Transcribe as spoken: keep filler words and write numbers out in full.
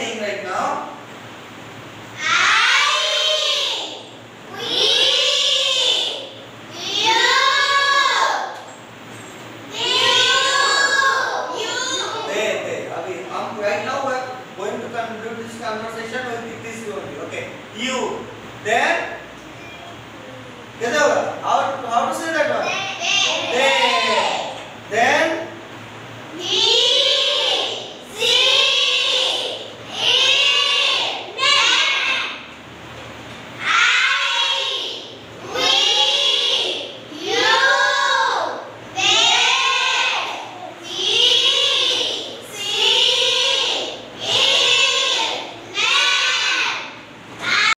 saying right now? Right now we are going to conclude this conversation with this only. Okay. You. Then. How how to say that one?